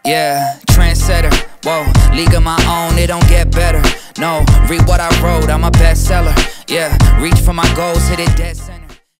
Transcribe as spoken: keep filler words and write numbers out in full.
Yeah, trendsetter, whoa, league of my own, it don't get better. No, read what I wrote, I'm a bestseller. Yeah, reach for my goals, hit it dead center.